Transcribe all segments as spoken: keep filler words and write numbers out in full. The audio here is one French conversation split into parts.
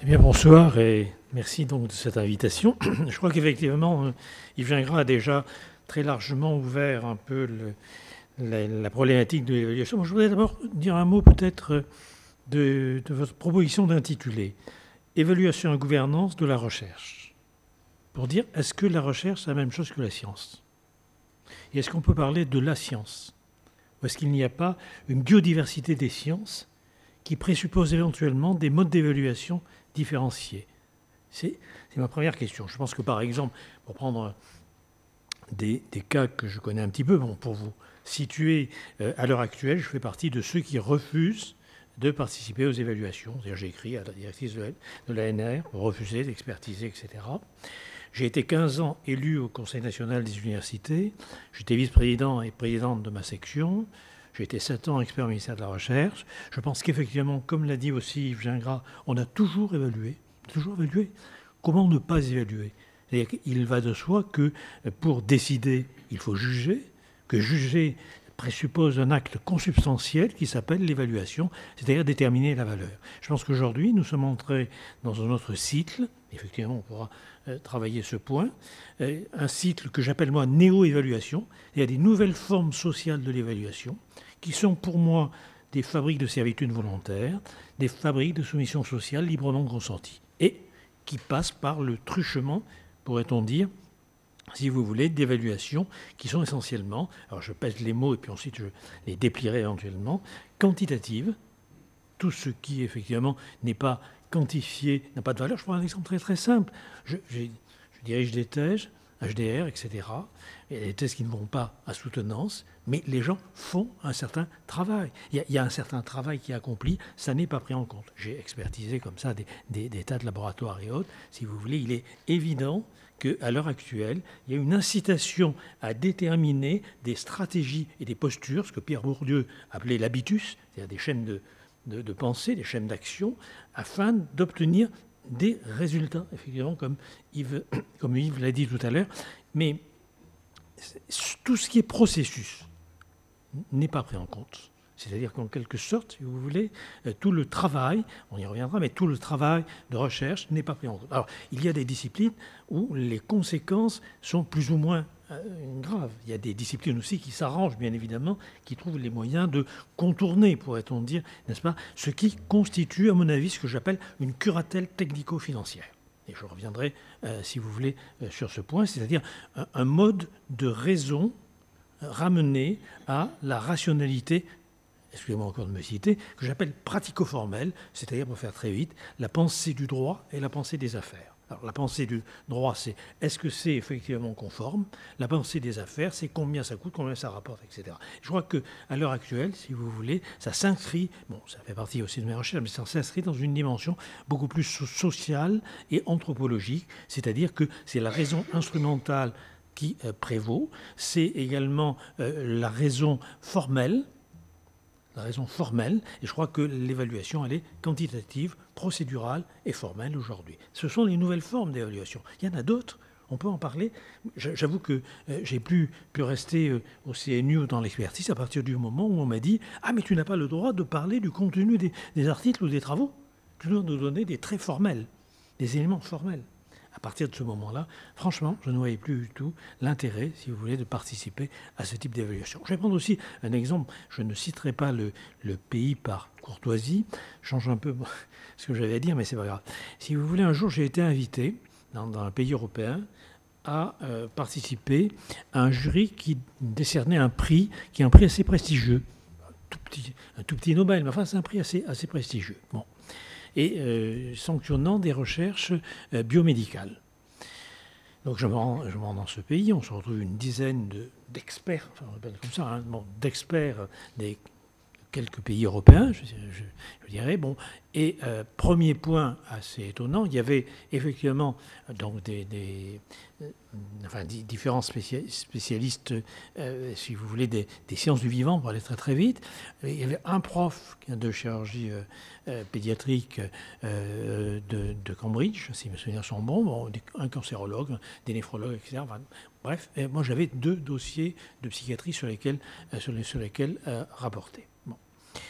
Eh bien, bonsoir et merci donc de cette invitation. Je crois qu'effectivement, Yves Gingras a déjà très largement ouvert un peu le, la, la problématique de l'évaluation. Moi, je voudrais d'abord dire un mot peut-être de, de votre proposition d'intitulé « Évaluation et gouvernance de la recherche ». Pour dire, est-ce que la recherche, c'est la même chose que la science? Et est-ce qu'on peut parler de la science? Ou est-ce qu'il n'y a pas une biodiversité des sciences qui présuppose éventuellement des modes d'évaluation différenciés? C'est ma première question. Je pense que, par exemple, pour prendre des, des cas que je connais un petit peu, bon, pour vous situer, euh, à l'heure actuelle, je fais partie de ceux qui refusent de participer aux évaluations. C'est-à-dire, j'ai écrit à la directrice de l'A N R pour refuser d'expertiser, et cetera. J'ai été quinze ans élu au Conseil national des universités. J'étais vice-président et présidente de ma section. J'ai été sept ans expert au ministère de la Recherche. Je pense qu'effectivement, comme l'a dit aussi Yves Gingras, on a toujours évalué. Toujours évalué. Comment ne pas évaluer? Il va de soi que pour décider, il faut juger, que juger présuppose un acte consubstantiel qui s'appelle l'évaluation, c'est-à-dire déterminer la valeur. Je pense qu'aujourd'hui, nous sommes entrés dans un autre cycle. Effectivement, on pourra euh, travailler ce point. Euh, un cycle que j'appelle, moi, néo-évaluation. Il y a des nouvelles formes sociales de l'évaluation qui sont, pour moi, des fabriques de servitude volontaire, des fabriques de soumission sociale librement consentie, et qui passent par le truchement, pourrait-on dire, si vous voulez, d'évaluations qui sont essentiellement, alors je pèse les mots et puis ensuite je les déplierai éventuellement, quantitatives. Tout ce qui, effectivement, n'est pas quantifié n'a pas de valeur. Je prends un exemple très très simple. Je, je, je dirige des thèses, H D R, et cetera. Il y a des thèses qui ne vont pas à soutenance, mais les gens font un certain travail. Il y a, il y a un certain travail qui est accompli, ça n'est pas pris en compte. J'ai expertisé comme ça des, des, des tas de laboratoires et autres. Si vous voulez, il est évident qu'à l'heure actuelle, il y a une incitation à déterminer des stratégies et des postures, ce que Pierre Bourdieu appelait l'habitus, c'est-à-dire des chaînes de, de, de pensée, des chaînes d'action, afin d'obtenir des résultats, effectivement, comme Yves, comme Yves l'a dit tout à l'heure. Mais tout ce qui est processus n'est pas pris en compte. C'est-à-dire qu'en quelque sorte, si vous voulez, tout le travail, on y reviendra, mais tout le travail de recherche n'est pas pris en compte. Alors, il y a des disciplines où les conséquences sont plus ou moins euh, graves. Il y a des disciplines aussi qui s'arrangent, bien évidemment, qui trouvent les moyens de contourner, pourrait-on dire, n'est-ce pas, ce qui constitue, à mon avis, ce que j'appelle une curatelle technico-financière. Et je reviendrai, euh, si vous voulez, euh, sur ce point, c'est-à-dire un, un mode de raison ramené à la rationalité, excusez-moi encore de me citer, que j'appelle pratico-formelle, c'est-à-dire, pour faire très vite, la pensée du droit et la pensée des affaires. Alors, la pensée du droit, c'est est-ce que c'est effectivement conforme? La pensée des affaires, c'est combien ça coûte, combien ça rapporte, et cetera. Je crois qu'à l'heure actuelle, si vous voulez, ça s'inscrit, bon, ça fait partie aussi de mes recherches, mais ça s'inscrit dans une dimension beaucoup plus sociale et anthropologique, c'est-à-dire que c'est la raison instrumentale qui euh, prévaut, c'est également euh, la raison formelle, la raison formelle, et je crois que l'évaluation, elle est quantitative, procédurale et formelle aujourd'hui. Ce sont les nouvelles formes d'évaluation. Il y en a d'autres, on peut en parler. J'avoue que euh, j'ai plus pu rester euh, au C N U ou dans l'expertise à partir du moment où on m'a dit « Ah, mais tu n'as pas le droit de parler du contenu des, des articles ou des travaux. Tu dois nous donner des traits formels, des éléments formels. » À partir de ce moment-là, franchement, je ne voyais plus du tout l'intérêt, si vous voulez, de participer à ce type d'évaluation. Je vais prendre aussi un exemple. Je ne citerai pas le, le pays par courtoisie. Je change un peu ce que j'avais à dire, mais c'est pas grave. Si vous voulez, un jour, j'ai été invité dans, dans un pays européen à euh, participer à un jury qui décernait un prix, qui est un prix assez prestigieux. Un tout petit, un tout petit Nobel, mais enfin, c'est un prix assez, assez prestigieux. Bon. Et euh, sanctionnant des recherches euh, biomédicales. Donc je me, rends, je me rends dans ce pays, on se retrouve une dizaine d'experts, enfin on appelle comme ça, hein, bon, d'experts des quelques pays européens, je, je, je dirais. Bon, et euh, premier point assez étonnant, il y avait effectivement donc des, des euh, enfin, différents spécialistes, euh, si vous voulez, des, des sciences du vivant, pour aller très très vite. Il y avait un prof de chirurgie euh, euh, pédiatrique euh, de, de Cambridge, si mes souvenirs sont bons, bon, un cancérologue, des néphrologues, et cetera. Enfin, bref, et moi j'avais deux dossiers de psychiatrie sur lesquels, euh, sur, les, sur lesquels euh, rapporter. Bon.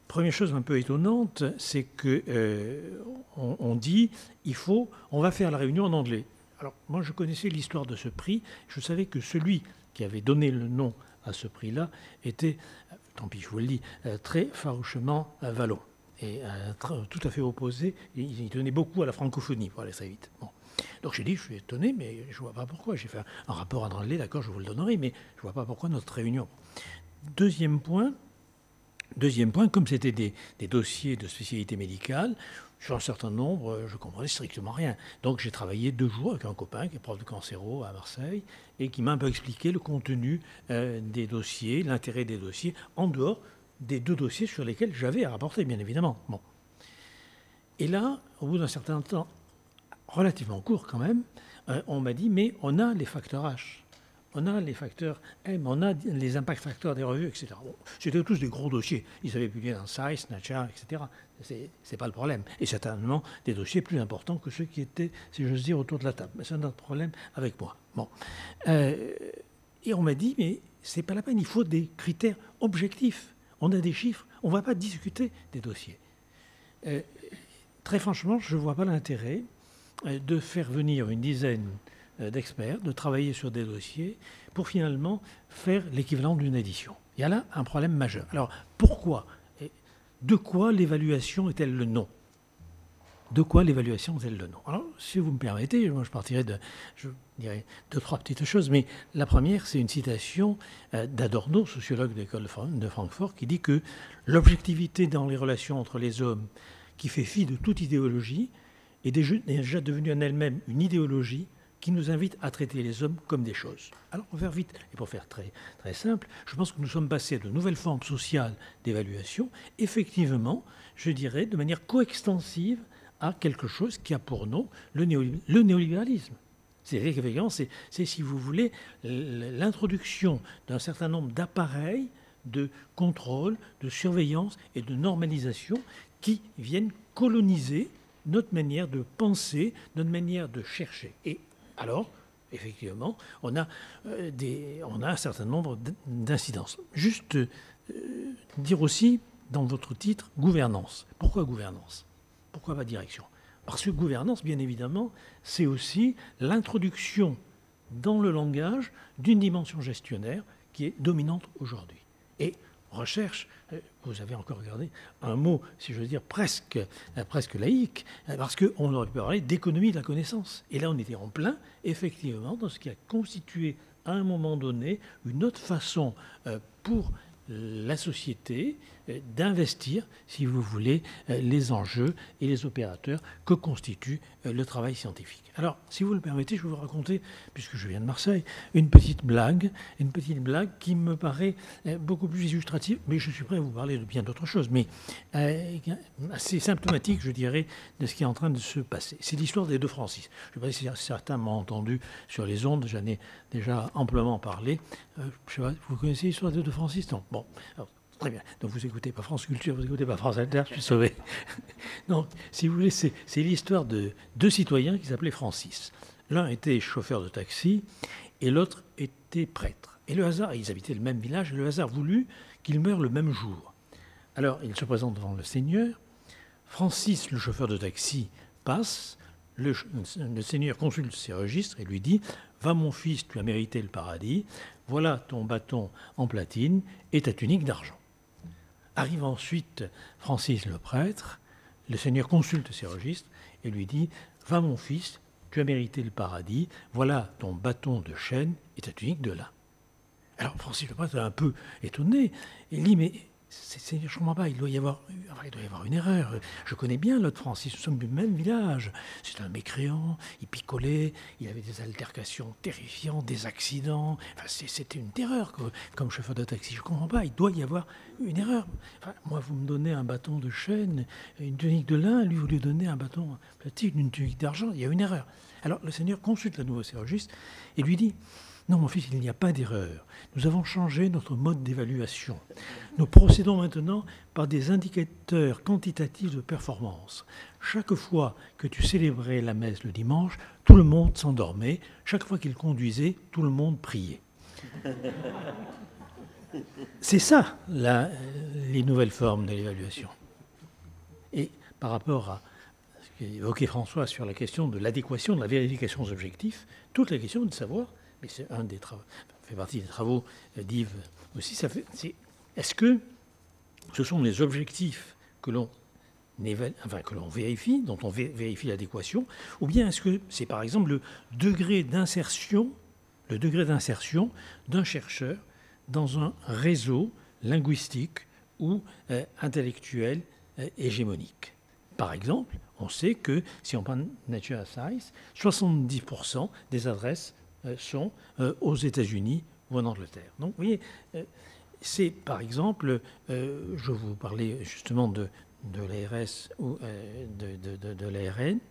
Première chose un peu étonnante, c'est que euh, on, on dit il faut, on va faire la réunion en anglais. Alors moi je connaissais l'histoire de ce prix, je savais que celui qui avait donné le nom à ce prix-là était, tant pis je vous le dis, euh, très farouchement euh, wallon et euh, tout à fait opposé. Il, il tenait beaucoup à la francophonie pour aller très vite. Bon. Donc j'ai dit je suis étonné, mais je ne vois pas pourquoi. J'ai fait un, un rapport en anglais, d'accord, je vous le donnerai, mais je ne vois pas pourquoi notre réunion. Deuxième point. Deuxième point, comme c'était des, des dossiers de spécialité médicale, sur un certain nombre, je ne comprenais strictement rien. Donc j'ai travaillé deux jours avec un copain qui est prof de cancéro à Marseille et qui m'a un peu expliqué le contenu euh, des dossiers, l'intérêt des dossiers, en dehors des deux dossiers sur lesquels j'avais à rapporter, bien évidemment. Bon. Et là, au bout d'un certain temps, relativement court quand même, euh, on m'a dit, mais on a les facteurs H. On a les facteurs M, on a les impact facteurs des revues, et cetera. Bon, c'était tous des gros dossiers. Ils avaient publié dans Science, Nature, et cetera. C'est, c'est pas le problème. Et certainement des dossiers plus importants que ceux qui étaient, si j'ose dire, autour de la table. Mais c'est un autre problème avec moi. Bon. Euh, et on m'a dit, mais c'est pas la peine, il faut des critères objectifs. On a des chiffres, on ne va pas discuter des dossiers. Euh, très franchement, je ne vois pas l'intérêt de faire venir une dizaine d'experts, de travailler sur des dossiers pour finalement faire l'équivalent d'une édition. Il y a là un problème majeur. Alors, pourquoi et de quoi l'évaluation est-elle le nom? De quoi l'évaluation est-elle le nom? Alors, si vous me permettez, moi je partirai de, je dirais, deux, trois petites choses, mais la première, c'est une citation d'Adorno, sociologue de l'école de Francfort, qui dit que l'objectivité dans les relations entre les hommes, qui fait fi de toute idéologie, est déjà devenue en elle-même une idéologie qui nous invite à traiter les hommes comme des choses. Alors, pour faire vite et pour faire très, très simple, je pense que nous sommes passés à de nouvelles formes sociales d'évaluation, effectivement, je dirais, de manière coextensive à quelque chose qui a pour nom le, néo, le néolibéralisme. C'est-à-dire qu'effectivement, c'est, c'est, si vous voulez, l'introduction d'un certain nombre d'appareils de contrôle, de surveillance et de normalisation qui viennent coloniser notre manière de penser, notre manière de chercher. Et alors, effectivement, on a, euh, des, on a un certain nombre d'incidences. Juste euh, dire aussi, dans votre titre, gouvernance. Pourquoi gouvernance? Pourquoi pas direction? Parce que gouvernance, bien évidemment, c'est aussi l'introduction dans le langage d'une dimension gestionnaire qui est dominante aujourd'hui. Et recherche, vous avez encore regardé un mot, si je veux dire, presque, presque laïque, parce qu'on aurait pu parler d'économie de la connaissance. Et là, on était en plein, effectivement, dans ce qui a constitué, à un moment donné, une autre façon pour la société d'investir, si vous voulez, les enjeux et les opérateurs que constitue le travail scientifique. Alors, si vous le permettez, je vais vous raconter, puisque je viens de Marseille, une petite blague, une petite blague qui me paraît beaucoup plus illustrative, mais je suis prêt à vous parler de bien d'autres choses, mais euh, assez symptomatique, je dirais, de ce qui est en train de se passer. C'est l'histoire des deux Francis. Je ne sais pas si certains m'ont entendu sur les ondes, j'en ai déjà amplement parlé. Euh, je sais pas, vous connaissez l'histoire des deux Francis? Non. Bon, alors, très bien. Donc vous écoutez pas France Culture, vous écoutez pas France Inter, je suis sauvé. Donc, si vous voulez, c'est, c'est l'histoire de deux citoyens qui s'appelaient Francis. L'un était chauffeur de taxi et l'autre était prêtre. Et le hasard, ils habitaient le même village, et le hasard voulut qu'ils meurent le même jour. Alors, ils se présentent devant le Seigneur. Francis, le chauffeur de taxi, passe. Le, le Seigneur consulte ses registres et lui dit « Va mon fils, tu as mérité le paradis. Voilà ton bâton en platine et ta tunique d'argent. » Arrive ensuite Francis le prêtre. Le Seigneur consulte ses registres et lui dit « Va mon fils, tu as mérité le paradis. Voilà ton bâton de chêne et ta tunique de lin. » Alors Francis le prêtre est un peu étonné. Il dit « Mais Seigneur, je ne comprends pas, il doit, y avoir, il doit y avoir une erreur. Je connais bien l'autre Francis, nous sommes du même village. C'est un mécréant, il picolait, il avait des altercations terrifiantes, des accidents. Enfin, c'était une terreur comme chauffeur de taxi. Je ne comprends pas, il doit y avoir une erreur. Enfin, moi, vous me donnez un bâton de chêne, une tunique de lin, lui, vous lui donnez un bâton plastique, une tunique d'argent. Il y a une erreur. Alors le Seigneur consulte à nouveau ses registres et lui dit « Non, mon fils, il n'y a pas d'erreur. Nous avons changé notre mode d'évaluation. Nous procédons maintenant par des indicateurs quantitatifs de performance. Chaque fois que tu célébrais la messe le dimanche, tout le monde s'endormait. Chaque fois qu'il conduisait, tout le monde priait. » C'est ça la, les nouvelles formes de l'évaluation. Et par rapport à ce qu'évoquait François sur la question de l'adéquation, de la vérification des objectifs, toute la question de savoir, mais c'est un des travaux, ça fait partie des travaux d'Yves aussi, ça fait, c'est, est-ce que ce sont les objectifs que l'on enfin, que l'on vérifie, dont on vérifie l'adéquation, ou bien est-ce que c'est par exemple le degré d'insertion, le degré d'insertion d'un chercheur dans un réseau linguistique ou euh, intellectuel euh, hégémonique. Par exemple, on sait que si on prend Nature Science, soixante-dix pour cent des adresses euh, sont euh, aux États-Unis ou en Angleterre. Donc, vous voyez, euh, c'est par exemple, euh, je vous parlais justement de, de l'A R S ou euh, de, de, de, de l'A R N,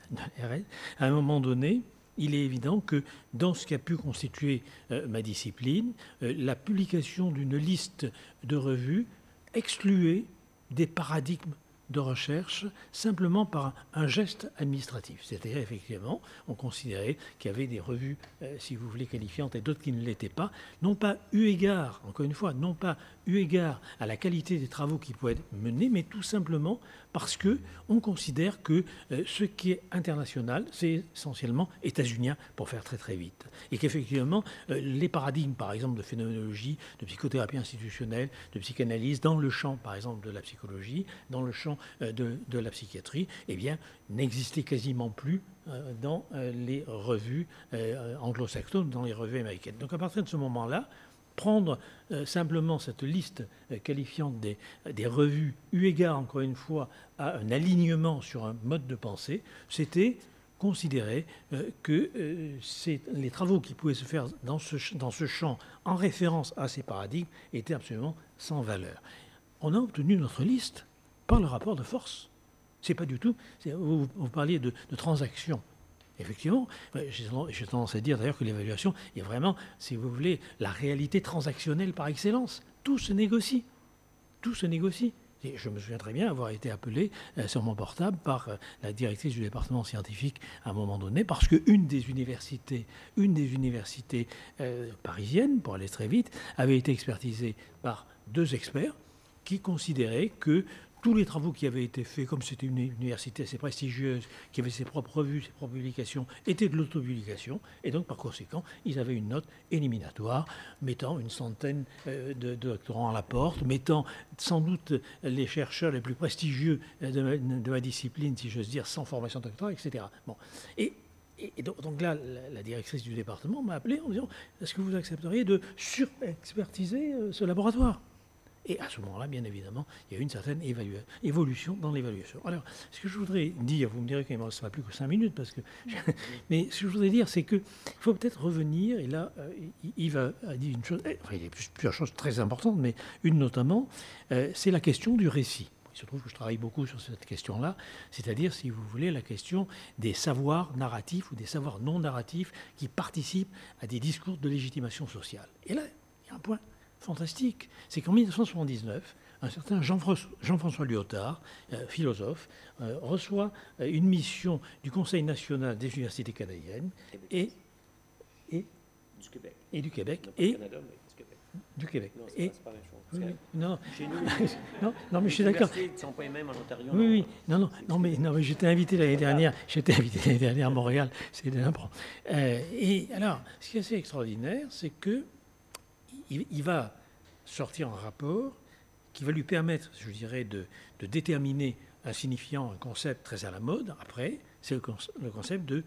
à un moment donné, il est évident que dans ce qui a pu constituer euh, ma discipline, euh, la publication d'une liste de revues excluait des paradigmes de recherche simplement par un geste administratif. C'est-à-dire, effectivement, on considérait qu'il y avait des revues, euh, si vous voulez, qualifiantes et d'autres qui ne l'étaient pas, non pas eu égard, encore une fois, non pas eu égard à la qualité des travaux qui pouvaient être menés, mais tout simplement parce qu'on considère que euh, ce qui est international, c'est essentiellement états-unien, pour faire très très vite. Et qu'effectivement, euh, les paradigmes, par exemple, de phénoménologie, de psychothérapie institutionnelle, de psychanalyse, dans le champ, par exemple, de la psychologie, dans le champ euh, de, de la psychiatrie, eh bien, n'existaient quasiment plus euh, dans euh, les revues euh, anglo-saxonnes, dans les revues américaines. Donc à partir de ce moment-là, prendre euh, simplement cette liste euh, qualifiante des, des revues, eu égard encore une fois à un alignement sur un mode de pensée, c'était considérer euh, que euh, c'est, les travaux qui pouvaient se faire dans ce, dans ce champ en référence à ces paradigmes étaient absolument sans valeur. On a obtenu notre liste par le rapport de force. C'est pas du tout... Vous, vous parliez de, de transactions. Effectivement, j'ai tendance à dire d'ailleurs que l'évaluation est vraiment, si vous voulez, la réalité transactionnelle par excellence. Tout se négocie. Tout se négocie. Et je me souviens très bien avoir été appelé euh, sur mon portable par euh, la directrice du département scientifique à un moment donné, parce qu'une des universités, une des universités euh, parisiennes, pour aller très vite, avait été expertisée par deux experts qui considéraient que tous les travaux qui avaient été faits, comme c'était une université assez prestigieuse, qui avait ses propres revues, ses propres publications, étaient de l'autopublication. Et donc, par conséquent, ils avaient une note éliminatoire, mettant une centaine de, de doctorants à la porte, mettant sans doute les chercheurs les plus prestigieux de ma, de ma discipline, si j'ose dire, sans formation doctorale, et cetera. Bon. Et, et donc, donc là, la, la directrice du département m'a appelé en disant « Est-ce que vous accepteriez de surexpertiser ce laboratoire ?» Et à ce moment-là, bien évidemment, il y a eu une certaine évolution dans l'évaluation. Alors, ce que je voudrais dire, vous me direz qu'il ne me restera plus que cinq minutes, parce que je... mais ce que je voudrais dire, c'est qu'il faut peut-être revenir, et là, euh, Yves a, a dit une chose, enfin, il y a plusieurs choses très importantes, mais une notamment, euh, c'est la question du récit. Il se trouve que je travaille beaucoup sur cette question-là, c'est-à-dire, si vous voulez, la question des savoirs narratifs ou des savoirs non narratifs qui participent à des discours de légitimation sociale. Et là, il y a un point fantastique, c'est qu'en mille neuf cent soixante-dix-neuf, un certain Jean-François, Jean-François Lyotard, euh, philosophe, euh, reçoit euh, une mission du Conseil national des universités canadiennes et, et, du Québec. et du Québec. Non, Et, Canada, mais du Québec. Du Québec. Non, et, c'est pas la même chose. Oui, non, Chez nous, non, non, mais je suis d'accord. Les universités ne sont pas les mêmes en Ontario. Oui, oui, non, non, non, mais, non, mais j'étais invité l'année dernière, j'étais invité l'année dernière à Montréal, c'est de l'impro. Euh, et alors, ce qui est assez extraordinaire, c'est que il, il va sortir un rapport qui va lui permettre, je dirais, de, de déterminer un signifiant, un concept très à la mode. Après, c'est le, le concept de,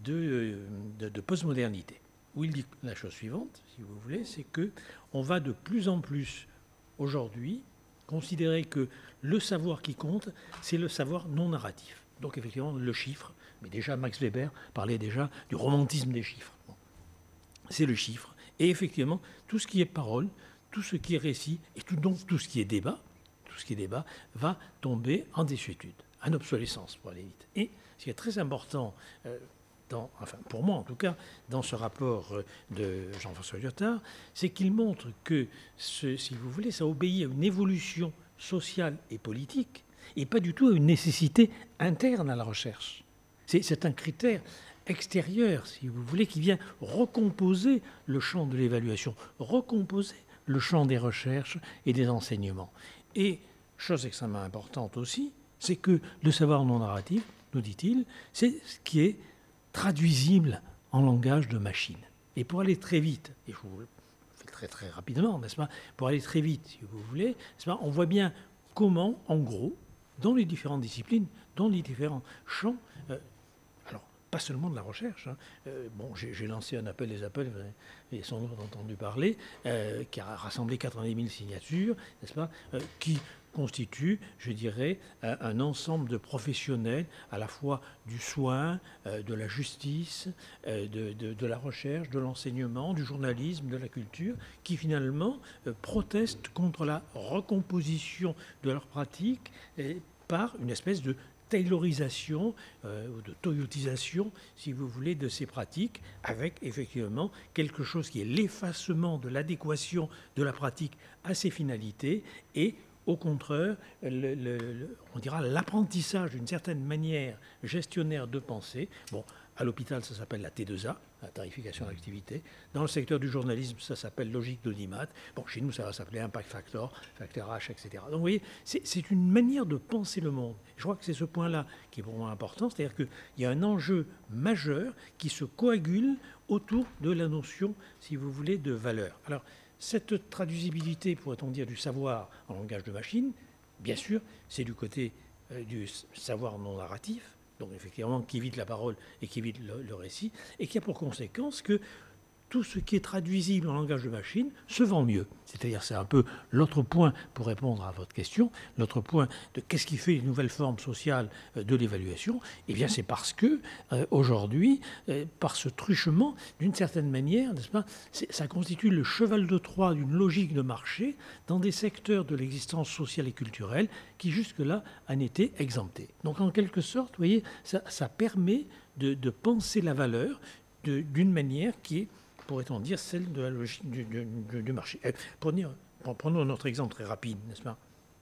de, de, de postmodernité, où il dit la chose suivante, si vous voulez, c'est que on va de plus en plus aujourd'hui considérer que le savoir qui compte, c'est le savoir non narratif. Donc effectivement, le chiffre, mais déjà Max Weber parlait déjà du romantisme des chiffres. Bon. C'est le chiffre. Et effectivement, tout ce qui est parole, tout ce qui est récit, et tout, donc tout ce qui est débat, tout ce qui est débat, va tomber en désuétude, en obsolescence, pour aller vite. Et ce qui est très important, euh, dans, enfin pour moi en tout cas, dans ce rapport de Jean-François Lyotard, c'est qu'il montre que, ce, si vous voulez, ça obéit à une évolution sociale et politique, et pas du tout à une nécessité interne à la recherche. C'est, c'est un critère extérieur, si vous voulez, qui vient recomposer le champ de l'évaluation, recomposer le champ des recherches et des enseignements. Et, chose extrêmement importante aussi, c'est que le savoir non narratif, nous dit-il, c'est ce qui est traduisible en langage de machine. Et pour aller très vite, et je vous le fais très très rapidement, n'est-ce pas, pour aller très vite, si vous voulez, n'est-ce pas, on voit bien comment, en gros, dans les différentes disciplines, dans les différents champs, euh, alors pas seulement de la recherche, hein, euh, bon, j'ai, j'ai lancé un appel des appels, vous avez sans doute entendu parler, euh, qui a rassemblé quatre-vingt-dix mille signatures, n'est-ce pas, euh, qui constitue, je dirais, un ensemble de professionnels à la fois du soin, de la justice, de, de, de la recherche, de l'enseignement, du journalisme, de la culture, qui finalement protestent contre la recomposition de leurs pratiques par une espèce de taylorisation euh, ou de toyotisation, si vous voulez, de ces pratiques, avec effectivement quelque chose qui est l'effacement de l'adéquation de la pratique à ses finalités et au contraire, le, le, le, on dira l'apprentissage d'une certaine manière gestionnaire de pensée. Bon, à l'hôpital, ça s'appelle la T deux A, la tarification d'activité. Dans le secteur du journalisme, ça s'appelle logique d'audimat. Bon, chez nous, ça va s'appeler impact factor, facteur H, et cetera. Donc, vous voyez, c'est, c'est une manière de penser le monde. Je crois que c'est ce point-là qui est pour moi important, c'est-à-dire qu'il y a un enjeu majeur qui se coagule autour de la notion, si vous voulez, de valeur. Alors, cette traduisibilité, pourrait-on dire, du savoir en langage de machine, bien sûr, c'est du côté euh, du savoir non narratif, donc effectivement qui évite la parole et qui évite le, le récit, et qui a pour conséquence que tout ce qui est traduisible en langage de machine se vend mieux. C'est-à-dire, c'est un peu l'autre point pour répondre à votre question, l'autre point de qu'est-ce qui fait les nouvelles formes sociales de l'évaluation. Eh bien, c'est parce que euh, aujourd'hui, euh, par ce truchement, d'une certaine manière, n'est-ce pas, ça constitue le cheval de Troie d'une logique de marché dans des secteurs de l'existence sociale et culturelle qui jusque-là en étaient exemptés. Donc, en quelque sorte, vous voyez, ça, ça permet de, de penser la valeur de, d'une manière qui est, pourrait-on dire, celle de la logique du, du, du marché. Prenons, prenons notre exemple très rapide, n'est-ce pas?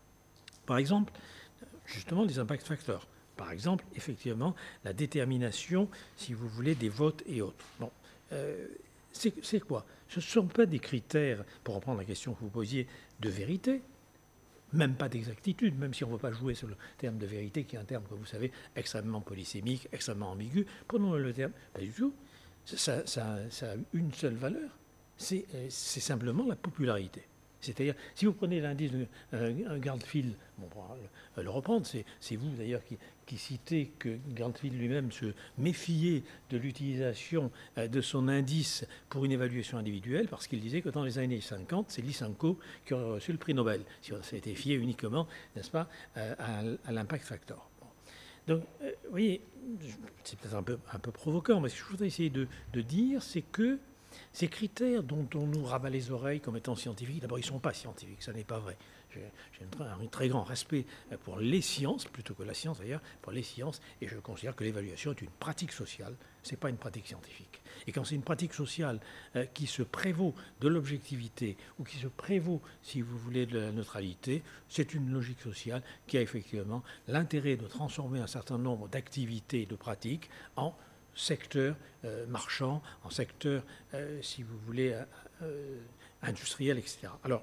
Par exemple, justement, les impact factors. Par exemple, effectivement, la détermination, si vous voulez, des votes et autres. Bon, euh, c'est, c'est quoi? Ce ne sont pas des critères, pour reprendre la question que vous posiez, de vérité, même pas d'exactitude, même si on ne veut pas jouer sur le terme de vérité, qui est un terme, comme vous savez, extrêmement polysémique, extrêmement ambigu. Prenons le terme, pas du tout. Ça, ça, ça a une seule valeur, c'est, c'est simplement la popularité. C'est-à-dire, si vous prenez l'indice de euh, Garfield, bon, on va le, le reprendre, c'est, c'est vous d'ailleurs qui, qui citez que Garfield lui-même se méfiait de l'utilisation euh, de son indice pour une évaluation individuelle, parce qu'il disait que dans les années cinquante, c'est Lysenko qui aurait reçu le prix Nobel, si on s'était fié uniquement, n'est-ce pas, euh, à, à l'impact factor. Donc, euh, vous voyez, c'est peut-être un peu, un peu provoquant, mais ce que je voudrais essayer de, de dire, c'est que ces critères dont on nous rabat les oreilles comme étant scientifiques, d'abord, ils ne sont pas scientifiques, ça n'est pas vrai. J'ai, j'ai un, un très grand respect pour les sciences, plutôt que la science d'ailleurs, pour les sciences, et je considère que l'évaluation est une pratique sociale, ce n'est pas une pratique scientifique. Et quand c'est une pratique sociale euh, qui se prévaut de l'objectivité ou qui se prévaut, si vous voulez, de la neutralité, c'est une logique sociale qui a effectivement l'intérêt de transformer un certain nombre d'activités et de pratiques en secteur euh, marchand, en secteur, euh, si vous voulez, euh, industriel, et cetera. Alors,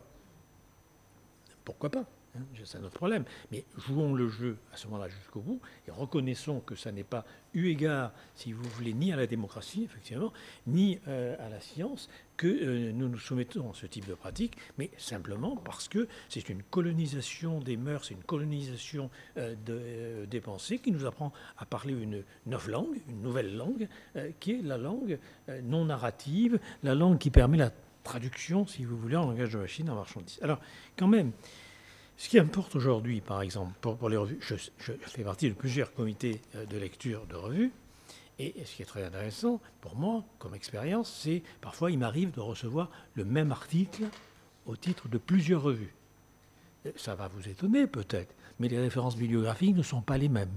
pourquoi pas, hein, c'est un autre problème. Mais jouons le jeu à ce moment-là jusqu'au bout et reconnaissons que ça n'est pas eu égard, si vous voulez, ni à la démocratie, effectivement, ni euh, à la science, que euh, nous nous soumettons à ce type de pratique, mais simplement parce que c'est une colonisation des mœurs, c'est une colonisation euh, de, euh, des pensées qui nous apprend à parler une nouvelle langue, une nouvelle langue, euh, qui est la langue euh, non narrative, la langue qui permet la traduction, si vous voulez, en langage de machine, en marchandise. Alors, quand même, ce qui importe aujourd'hui, par exemple, pour, pour les revues, je, je fais partie de plusieurs comités de lecture de revues, et ce qui est très intéressant pour moi, comme expérience, c'est parfois il m'arrive de recevoir le même article au titre de plusieurs revues. Ça va vous étonner peut-être, mais les références bibliographiques ne sont pas les mêmes.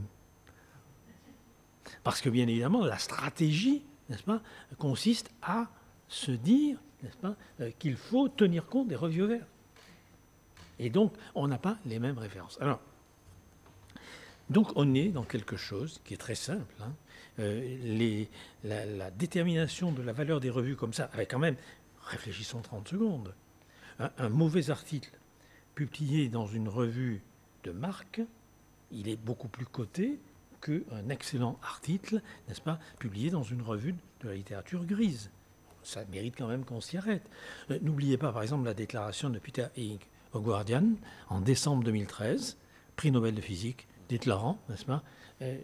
Parce que bien évidemment, la stratégie, n'est-ce pas, consiste à se dire, n'est-ce pas, qu'il faut tenir compte des revues ouvertes. Et donc, on n'a pas les mêmes références. Alors, donc on est dans quelque chose qui est très simple. Hein. Euh, les, la, la détermination de la valeur des revues comme ça, avec quand même, réfléchissons trente secondes, un, un mauvais article publié dans une revue de marque, il est beaucoup plus coté qu'un excellent article, n'est-ce pas, publié dans une revue de la littérature grise. Ça mérite quand même qu'on s'y arrête. Euh, N'oubliez pas, par exemple, la déclaration de Peter Higg au Guardian en décembre deux mille treize, prix Nobel de physique, déclarant, n'est-ce pas, euh,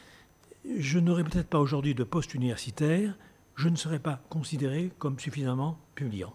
je n'aurai peut-être pas aujourd'hui de poste universitaire, je ne serai pas considéré comme suffisamment publiant.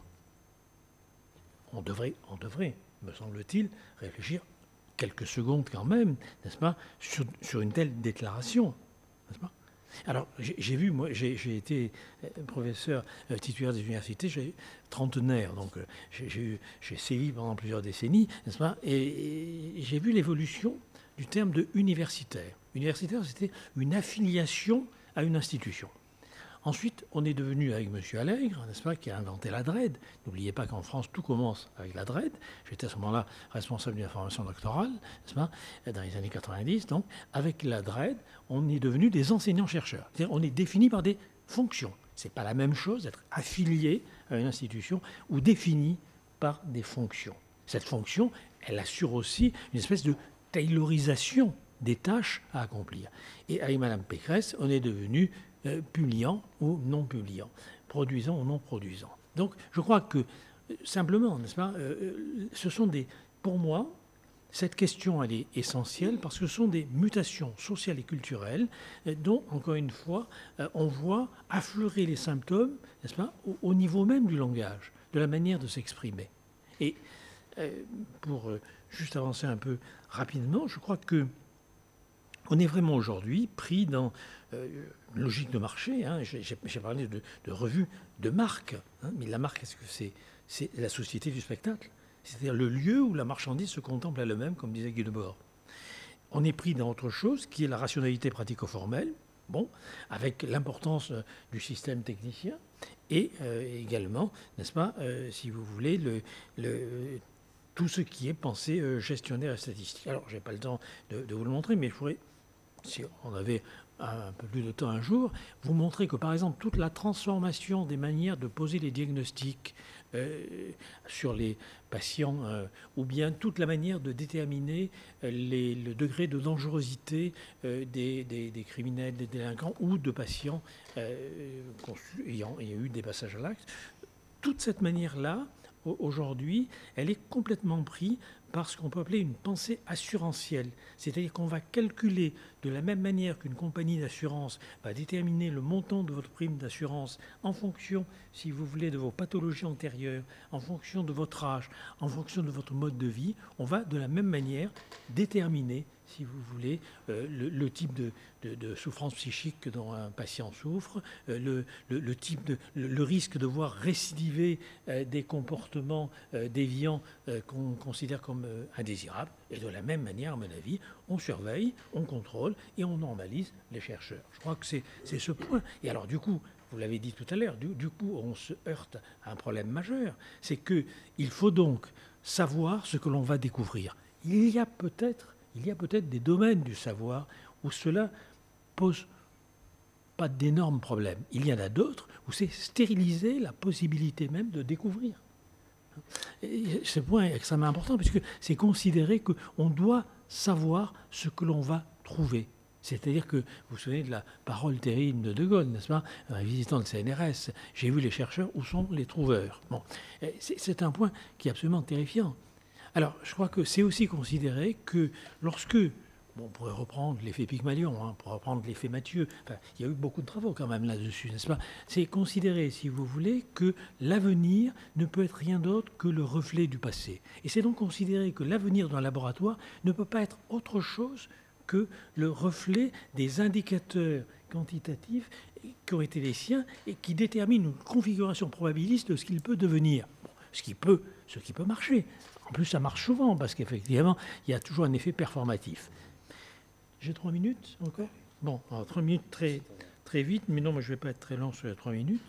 On devrait, on devrait, me semble-t-il, réfléchir quelques secondes quand même, n'est-ce pas, sur, sur une telle déclaration, n'est-ce pas? Alors, j'ai vu, moi, j'ai été professeur euh, titulaire des universités, j'ai trentenaire, donc euh, j'ai sévi pendant plusieurs décennies, n'est-ce pas, et, et j'ai vu l'évolution du terme de universitaire. Universitaire, c'était une affiliation à une institution. Ensuite, on est devenu avec M. Allègre, n'est-ce pas, qui a inventé la D R E D. N'oubliez pas qu'en France, tout commence avec la D R E D. J'étais à ce moment-là responsable d'une formation doctorale, n'est-ce pas, dans les années quatre-vingt-dix. Donc, avec la D R E D, on est devenu des enseignants-chercheurs. C'est-à-dire, on est défini par des fonctions. Ce n'est pas la même chose d'être affilié à une institution ou défini par des fonctions. Cette fonction, elle assure aussi une espèce de taylorisation des tâches à accomplir. Et avec Mme Pécresse, on est devenu Euh, publiant ou non publiant, produisant ou non produisant. Donc je crois que, euh, simplement, n'est-ce pas, euh, ce sont des, pour moi, cette question, elle est essentielle parce que ce sont des mutations sociales et culturelles euh, dont, encore une fois, euh, on voit affleurer les symptômes, n'est-ce pas, au, au niveau même du langage, de la manière de s'exprimer. Et euh, pour euh, juste avancer un peu rapidement, je crois que on est vraiment aujourd'hui pris dans euh, une logique de marché. Hein. J'ai parlé de, de revue de marque. Hein. Mais la marque, est-ce que c'est c'est la société du spectacle? C'est-à-dire le lieu où la marchandise se contemple elle-même, comme disait Guy Debord. On est pris dans autre chose, qui est la rationalité pratico-formelle, bon, avec l'importance euh, du système technicien, et euh, également, n'est-ce pas, euh, si vous voulez, le... le tout ce qui est pensé euh, gestionnaire et statistique. Alors, je n'ai pas le temps de, de vous le montrer, mais je pourrais, si on avait un, un peu plus de temps un jour, vous montrer que, par exemple, toute la transformation des manières de poser les diagnostics euh, sur les patients, euh, ou bien toute la manière de déterminer euh, les, le degré de dangerosité euh, des, des, des criminels, des délinquants, ou de patients euh, ayant, ayant eu des passages à l'acte, toute cette manière-là, aujourd'hui, elle est complètement prise par ce qu'on peut appeler une pensée assurantielle. C'est-à-dire qu'on va calculer de la même manière qu'une compagnie d'assurance va déterminer le montant de votre prime d'assurance en fonction, si vous voulez, de vos pathologies antérieures, en fonction de votre âge, en fonction de votre mode de vie. On va de la même manière déterminer, si vous voulez, euh, le, le type de, de, de souffrance psychique dont un patient souffre, euh, le, le, le, type de, le, le risque de voir récidiver euh, des comportements euh, déviants euh, qu'on considère comme euh, indésirables. Et de la même manière, à mon avis, on surveille, on contrôle et on normalise les chercheurs. Je crois que c'est ce point. Et alors, du coup, vous l'avez dit tout à l'heure, du, du coup, on se heurte à un problème majeur. C'est qu'il faut donc savoir ce que l'on va découvrir. Il y a peut-être Il y a peut-être des domaines du savoir où cela pose pas d'énormes problèmes. Il y en a d'autres où c'est stériliser la possibilité même de découvrir. Et ce point est extrêmement important puisque c'est considéré qu'on doit savoir ce que l'on va trouver. C'est-à-dire que, vous vous souvenez de la parole terrible de De Gaulle, n'est-ce pas, un visitant le C N R S, j'ai vu les chercheurs, où sont les trouveurs? Bon, c'est un point qui est absolument terrifiant. Alors, je crois que c'est aussi considéré que lorsque, bon, on pourrait reprendre l'effet Pygmalion, hein, on pourrait reprendre l'effet Mathieu, enfin, il y a eu beaucoup de travaux quand même là-dessus, n'est-ce pas? C'est considéré, si vous voulez, que l'avenir ne peut être rien d'autre que le reflet du passé. Et c'est donc considéré que l'avenir d'un laboratoire ne peut pas être autre chose que le reflet des indicateurs quantitatifs qui ont été les siens et qui déterminent une configuration probabiliste de ce qu'il peut devenir. Bon, ce qui peut, ce qui peut marcher. En plus, ça marche souvent parce qu'effectivement, il y a toujours un effet performatif. J'ai trois minutes encore? Bon, alors trois minutes très, très vite, mais non, moi je ne vais pas être très long sur les trois minutes.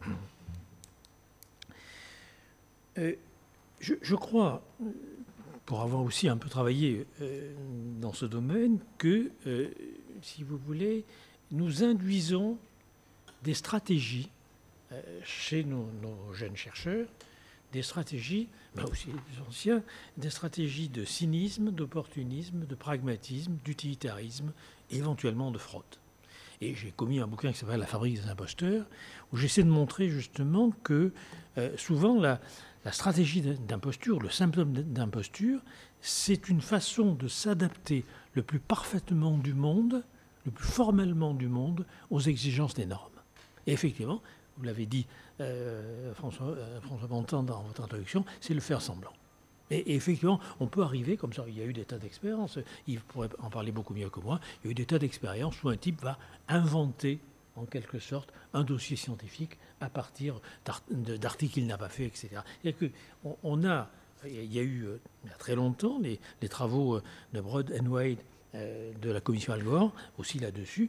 Euh, je, je crois, pour avoir aussi un peu travaillé euh, dans ce domaine, que, euh, si vous voulez, nous induisons des stratégies euh, chez nos, nos jeunes chercheurs, des stratégies, mais aussi les anciens, des stratégies de cynisme, d'opportunisme, de pragmatisme, d'utilitarisme, et éventuellement de fraude. Et j'ai commis un bouquin qui s'appelle « La fabrique des imposteurs », où j'essaie de montrer justement que euh, souvent la, la stratégie d'imposture, le symptôme d'imposture, c'est une façon de s'adapter le plus parfaitement du monde, le plus formellement du monde, aux exigences des normes. Et effectivement, vous l'avez dit, euh, François, euh, François Bontemps, dans votre introduction, c'est le faire semblant. Et, et effectivement, on peut arriver, comme ça, il y a eu des tas d'expériences, Yves pourrait en parler beaucoup mieux que moi, il y a eu des tas d'expériences où un type va inventer, en quelque sorte, un dossier scientifique à partir d'articles qu'il n'a pas fait, et cetera. C'est-à-dire qu'on on a, il y a eu, il y a très longtemps, les, les travaux de Broad and Wade euh, de la commission Al Gore, aussi là-dessus.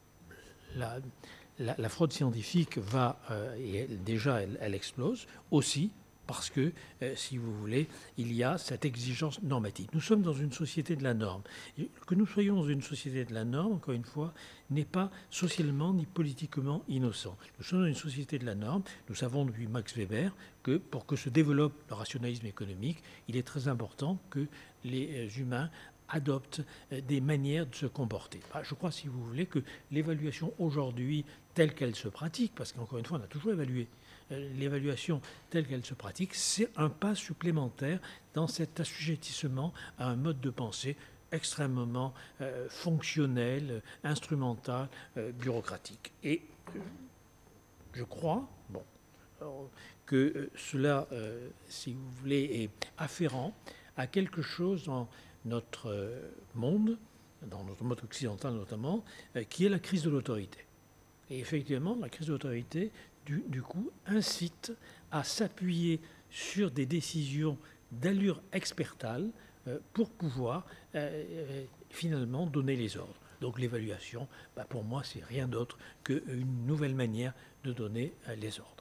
La, la, la fraude scientifique va, euh, et elle, déjà, elle, elle explose, aussi, parce que, euh, si vous voulez, il y a cette exigence normative. Nous sommes dans une société de la norme. Et que nous soyons dans une société de la norme, encore une fois, n'est pas socialement ni politiquement innocent. Nous sommes dans une société de la norme. Nous savons depuis Max Weber que pour que se développe le rationalisme économique, il est très important que les humains adoptent des manières de se comporter. Je crois, si vous voulez, que l'évaluation aujourd'hui, telle qu'elle se pratique, parce qu'encore une fois, on a toujours évalué, l'évaluation telle qu'elle se pratique, c'est un pas supplémentaire dans cet assujettissement à un mode de pensée extrêmement euh, fonctionnel, instrumental, euh, bureaucratique. Et euh, je crois bon, alors, que euh, cela, euh, si vous voulez, est afférent à quelque chose dans notre euh, monde, dans notre monde occidental notamment, euh, qui est la crise de l'autorité. Et effectivement, la crise de l'autorité, du, du coup, incite à s'appuyer sur des décisions d'allure expertale euh, pour pouvoir euh, euh, finalement donner les ordres. Donc l'évaluation, bah, pour moi, c'est rien d'autre qu'une nouvelle manière de donner euh, les ordres.